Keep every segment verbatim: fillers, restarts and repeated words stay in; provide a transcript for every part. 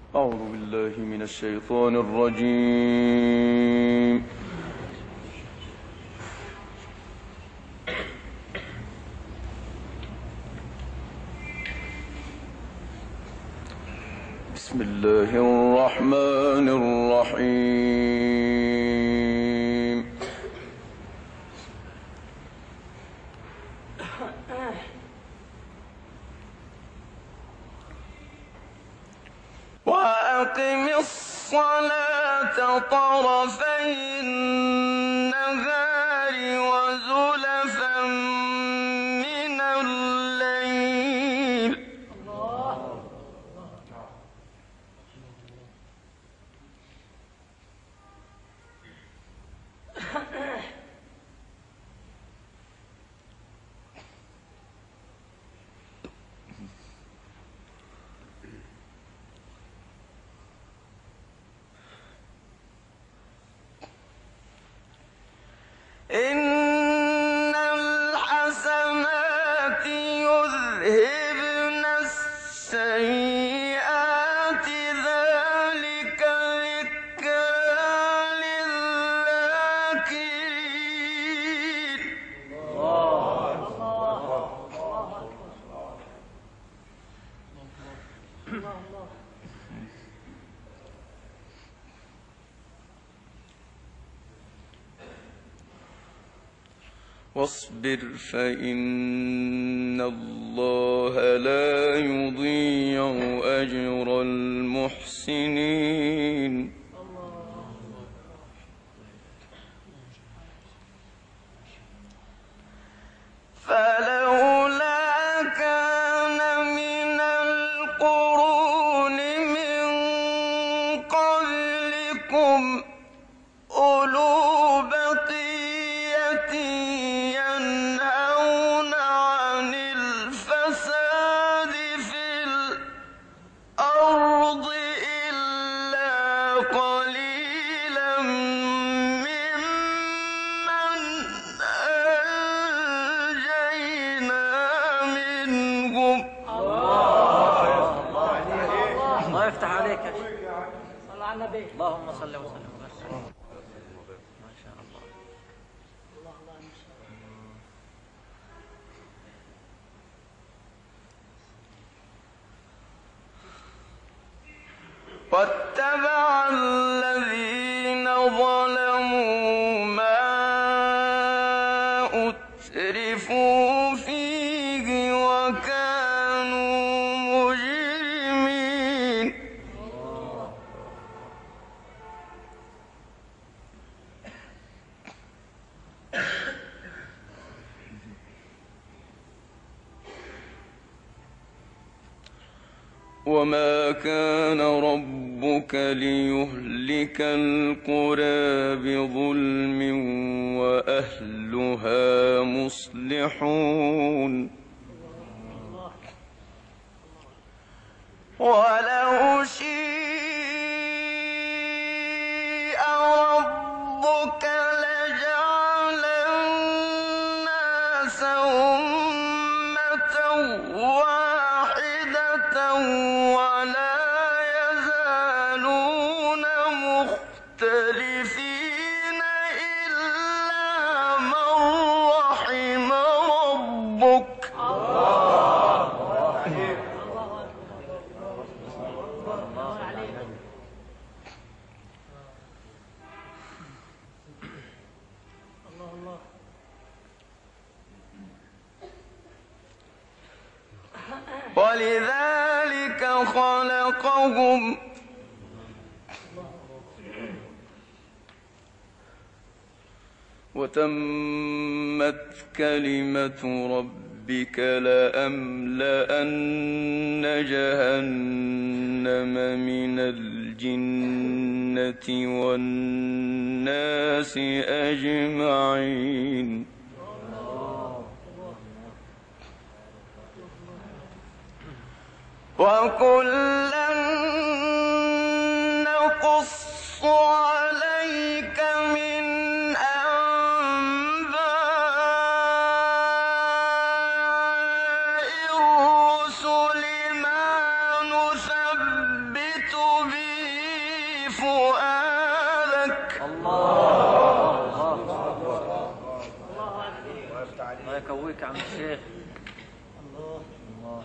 أعوذ بالله من الشيطان الرجيم. بسم الله الرحمن الرحيم. وأقم الصلاة طرفي النهار وزلفا من الليل إن الحسنات يذهبن السيئات ذلك ذكرى للذاكرين. واصبر فإن الله لا يضيع أجر المحسنين. فلولا كان من القرون من قبلكم أولو بقية ينهون عن الفساد في الأرض إلا قليلا ممن أنجينا منهم. الله يفتح عليك. صل على النبي. اللهم صل وسلم وبارك. ما شاء الله. الله الله ما شاء الله. واتبع الذين ظلموا ما أترفوا فيه وكانوا مجرمين. وما كان ربك ليهلك القرى بظلم وأهلها مصلحون. ولو شيء ربك لجعل الناس أمة واحدة ولا يزالون مختلفين إلا من رحم ربك. ولذلك خلقهم وتمت كلمة ربك لأملأن جهنم من الجنة والناس أجمعين. وكلا نقص عليك من أنباء الرسل ما نثبت فؤادك. الله الله يكويك يا عم الشيخ. الله الله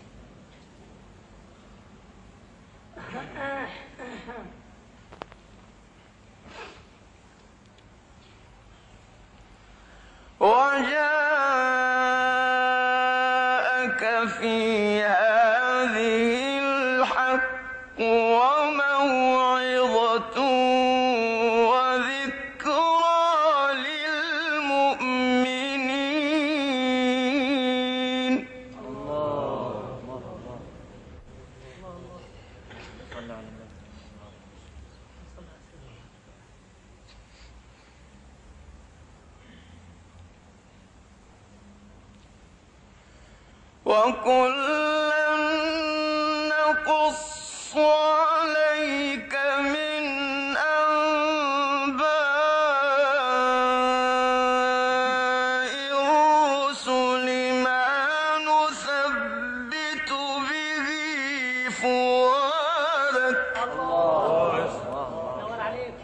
وجاءك في هذه الحق وموعظة وذكرى للمؤمنين. الله الله الله صل على النبي. وكلا نقص عليك من أنباء الرسل ما نثبت به فؤادك. الله نور عليك.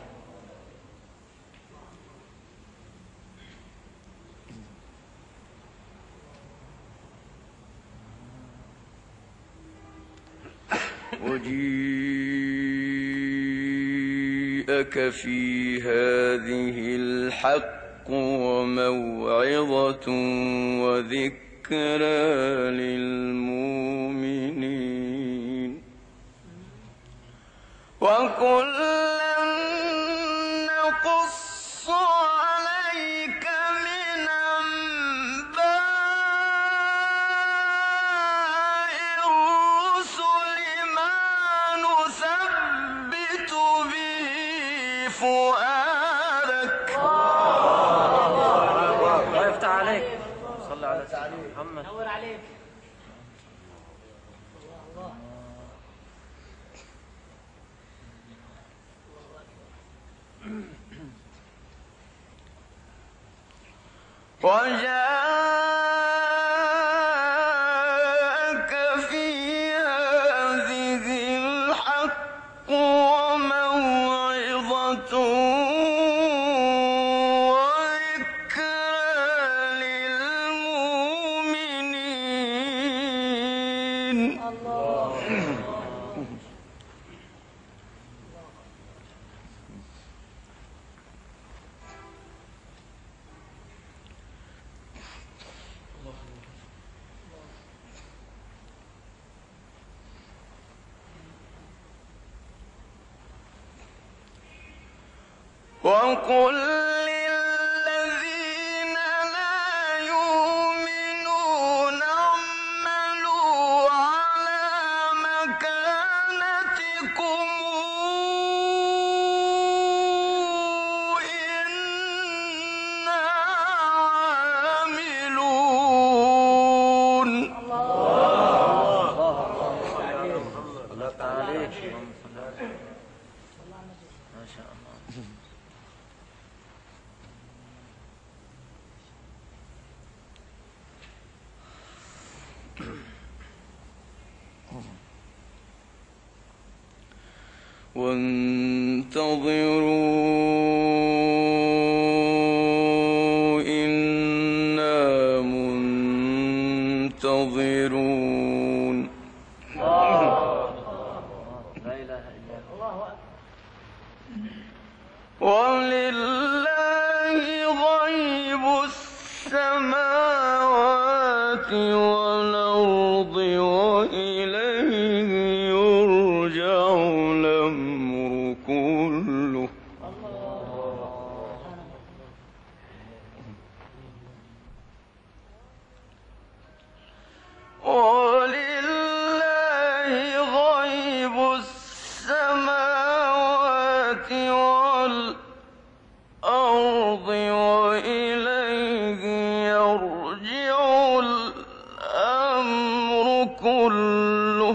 وجيءك في هذه الحق وموعظة وذكرى للمؤمنين. وكلا نقص عليك من أنباء الرسل ما نثبت به فؤادك. الله يفتح عليك. صل على سيدنا محمد. نور عليك. وجاءك في هذه الحق وموعظة وذكرى للمؤمنين. وقل للذين لا يؤمنون اعملوا على مكانتكم إنا عاملون. الله يفتح عليك. ما شاء الله. وانتظروا إنا منتظرون. لا إله إلا الله. ولله غيب السماوات والأرض وإليه يرجع الأمر كله. ولله غيب السماوات والأرض وإليه يرجع الأمر كله.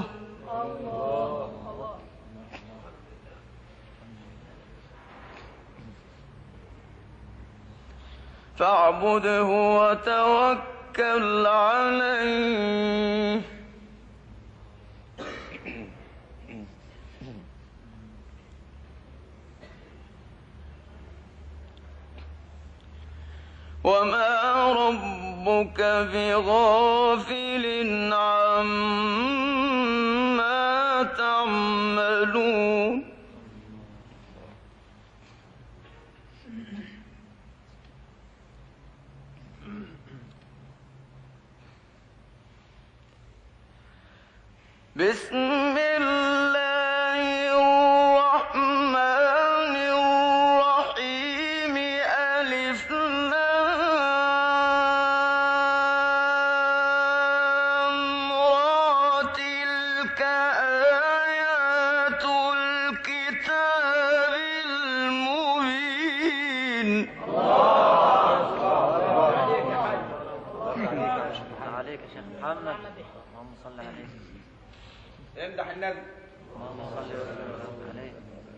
فاعبده وتوكل عليه وما ربك بغافل عما تعملون بسم الله الرحمن الرحيم ألف لام را تلك آيات الكتاب المبين عليك يا شيخ محمد اللهم صل عليه امدح النبي اللهم صل وسلم عليه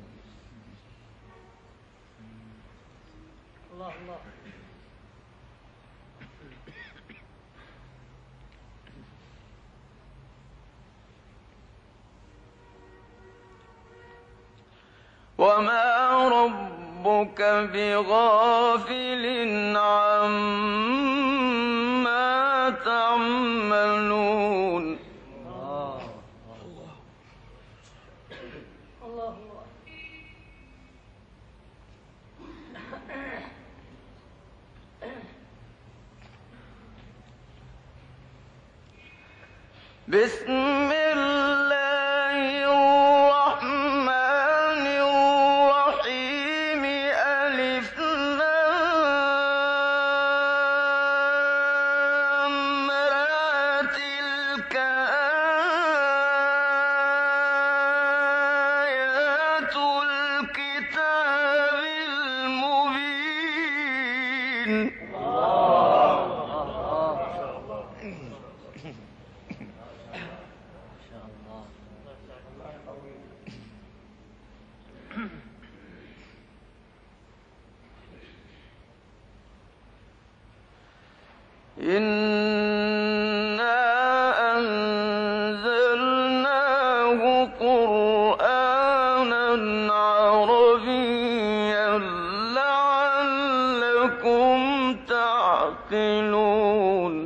الله الله وما ربك بغافل عما تعملون بسم الله الرحمن الرحيم ألف لام را تلك آيات الكتاب المبين إنا أنزلناه قرآنا عربيا لعلكم تعقلون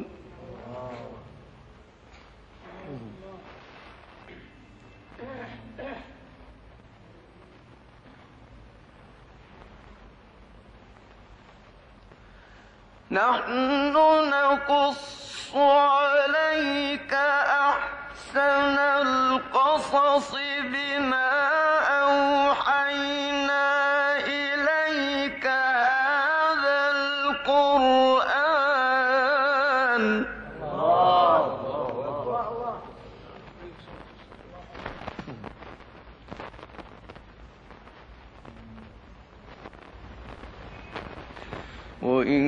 نحن نقص عليك أحسن القصص بما أوحينا إليك هذا القرآن وإن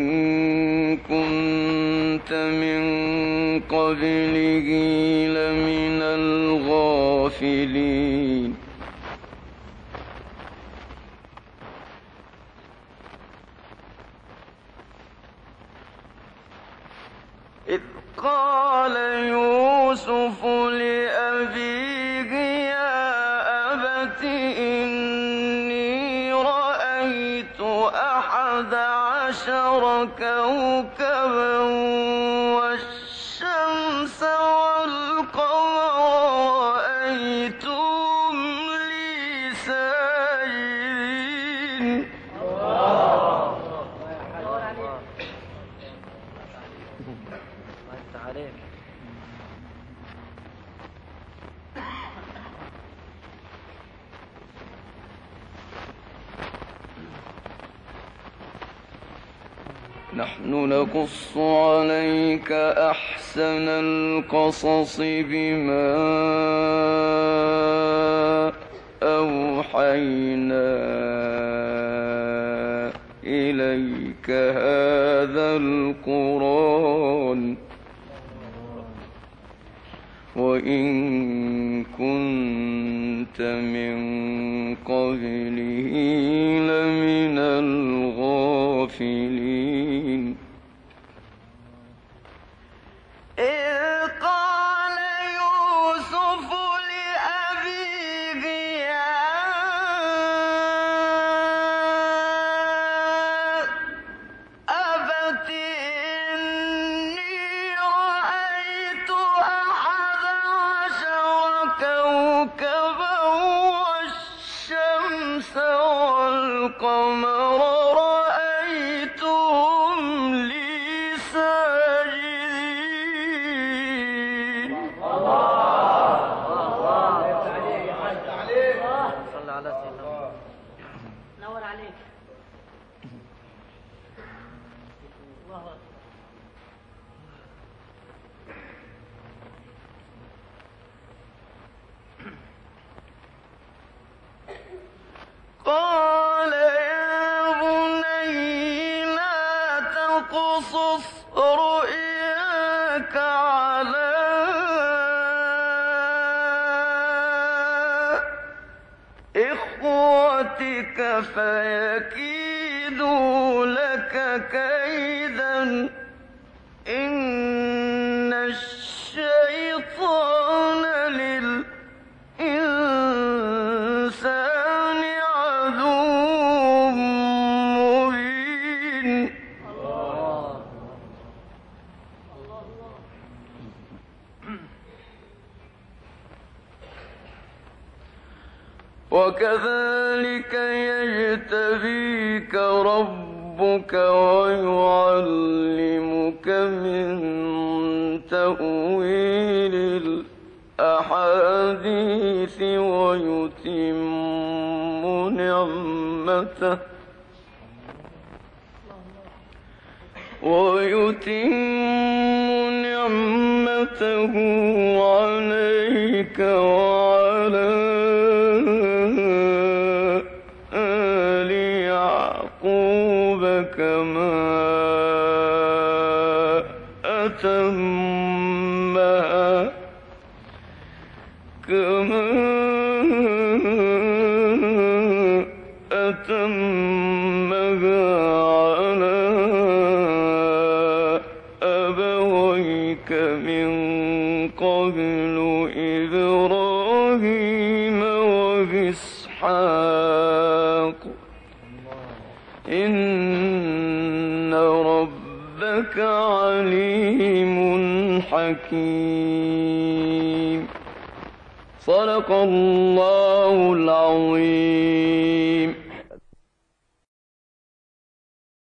كنت من قبله لمن الغافلين إذ قال يوسف لأبيه يا أبت إني رأيت أحد عشر كوكبا والشمس والقمر رأيتهم لي ساجدين عليك نحن نقص عليك أحسن القصص بما أوحينا إليك هذا القرآن وإن كنت من قبله لمن الغافلين إذ قال يوسف لأبيه يا أبت والقمر رأيتهم لي ساجدين. صلى على سيدنا نور عليك. الله أكبر. قال يا بني لا تقصص رؤياك على إخوتك فيكيدوا لك كيدا إن الشيطان للإنسان عدو مبين. وكذلك يجتبيك ربك ويعلمك من تأويل الأحاديث ويتم نعمته ويتم نعمته عليك وعلى آل يعقوب كما أتمها كما أتمها على أبويك من قبل إبراهيم وإسحاق إن ربك عليم حكيم. صدق الله العظيم.